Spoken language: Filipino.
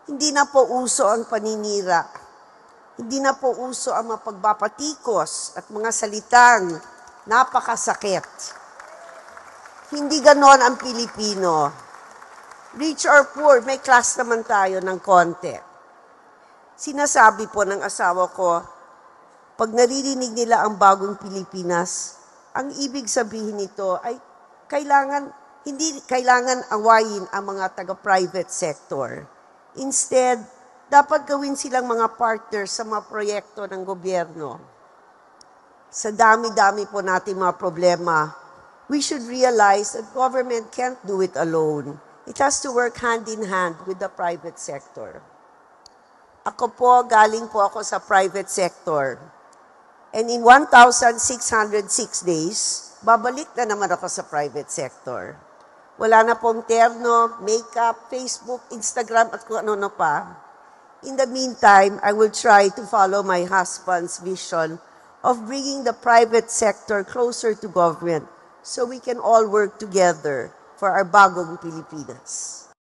Hindi na po uso ang paninira. Hindi na po uso ang mapagbapatikos at mga salitang napakasakit. Hindi ganon ang Pilipino. Rich or poor, may class naman tayo ng konti. Sinasabi po ng asawa ko, pag naririnig nila ang bagong Pilipinas, ang ibig sabihin nito ay hindi kailangan awayin ang mga taga-private sector. Instead, dapat gawin silang mga partners sa mga proyekto ng gobyerno. Sa dami-dami po natin mga problema, we should realize that government can't do it alone. It has to work hand in hand with the private sector. Ako po, galing po ako sa private sector. And in 1,606 days, babalik na naman ako sa private sector. Wala na pong terno, makeup, Facebook, Instagram, at kung ano-ano pa. In the meantime, I will try to follow my husband's vision of bringing the private sector closer to government so we can all work together for our bagong Pilipinas.